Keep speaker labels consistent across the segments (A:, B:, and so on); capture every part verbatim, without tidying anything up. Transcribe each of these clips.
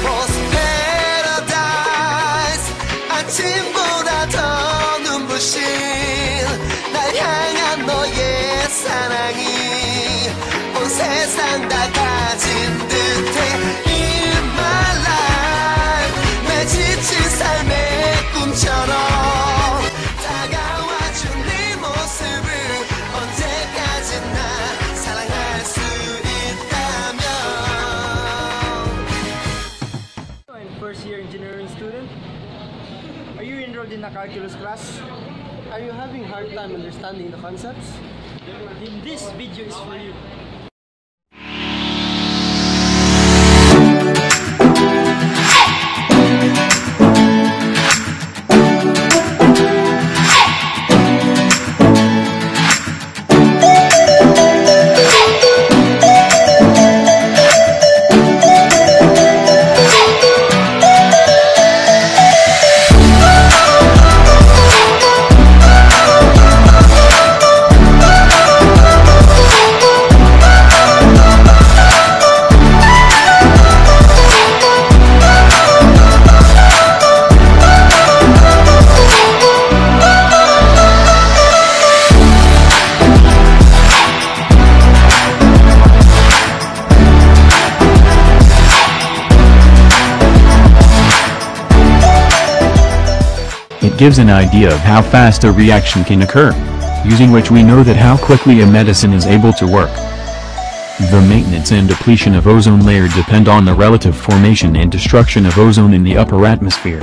A: Post paradise 아침보다 더 눈부신 날 향한 너의 사랑이 온 세상 다 가진 듯해 In my life 내 지친 삶의 꿈처럼 다가와준 네 모습을 언제까지나 사랑할 수 있다면.
B: I'm first year engineering student. Are you enrolled in a calculus class?
C: Are you having hard time understanding the concepts?
B: Then this video is for you.
D: It gives an idea of how fast a reaction can occur, using which we know that how quickly a medicine is able to work. The maintenance and depletion of ozone layer depend on the relative formation and destruction of ozone in the upper atmosphere.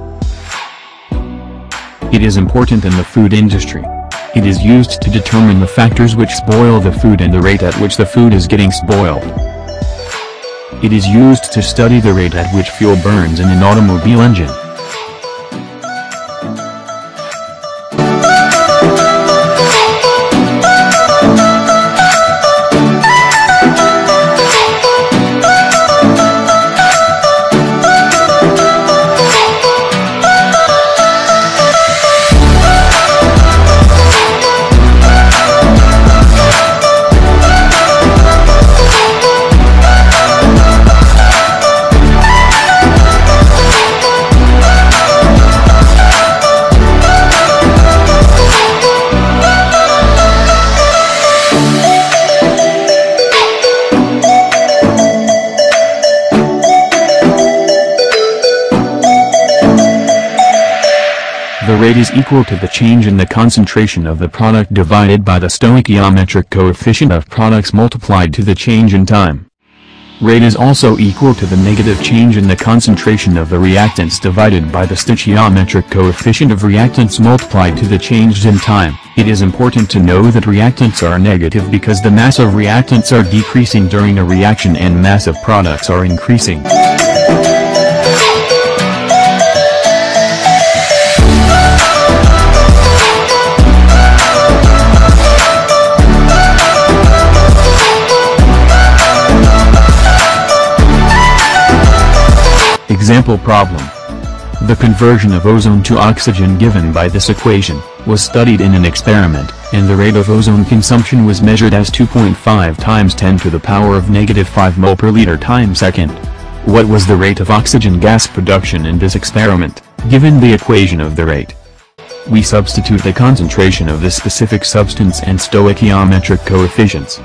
D: It is important in the food industry. It is used to determine the factors which spoil the food and the rate at which the food is getting spoiled. It is used to study the rate at which fuel burns in an automobile engine. The rate is equal to the change in the concentration of the product divided by the stoichiometric coefficient of products multiplied to the change in time. Rate is also equal to the negative change in the concentration of the reactants divided by the stoichiometric coefficient of reactants multiplied to the change in time. It is important to know that reactants are negative because the mass of reactants are decreasing during a reaction and mass of products are increasing. Example problem. The conversion of ozone to oxygen given by this equation was studied in an experiment, and the rate of ozone consumption was measured as two point five times ten to the power of negative five mole per liter time second. What was the rate of oxygen gas production in this experiment, given the equation of the rate? We substitute the concentration of this specific substance and stoichiometric coefficients.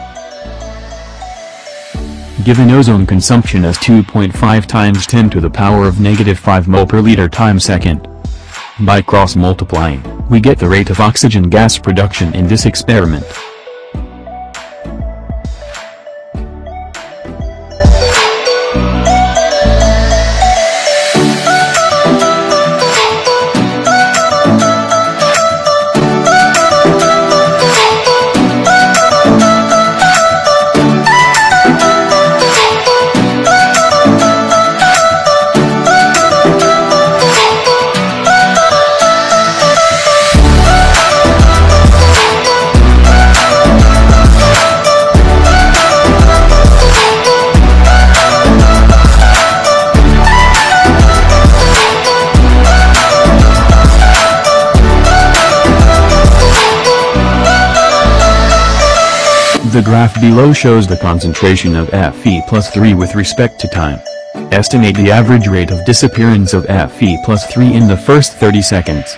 D: Given ozone consumption as two point five times ten to the power of negative five mole per liter time second. By cross-multiplying, we get the rate of oxygen gas production in this experiment. The graph below shows the concentration of Fe plus three with respect to time. Estimate the average rate of disappearance of Fe plus three in the first thirty seconds.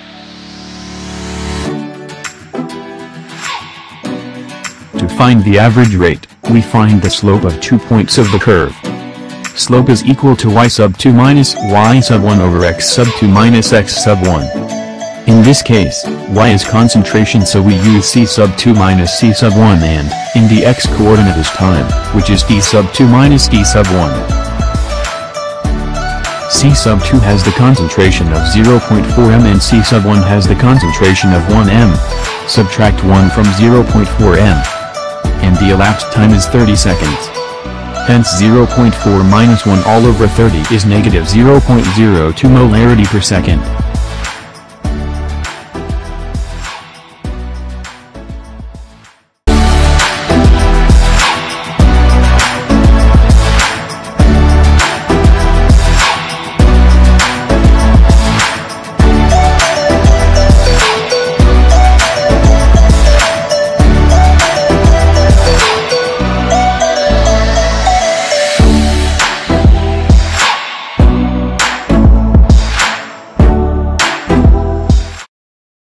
D: To find the average rate, we find the slope of two points of the curve. Slope is equal to y sub two minus y sub one over x sub two minus x sub one. In this case, y is concentration, so we use c sub two minus c sub one, and, in the x-coordinate is time, which is d sub two minus d sub one. C sub two has the concentration of zero point four m and C sub one has the concentration of one m. Subtract one from zero point four m. And the elapsed time is thirty seconds. Hence zero point four minus one all over thirty is negative zero point zero two molarity per second.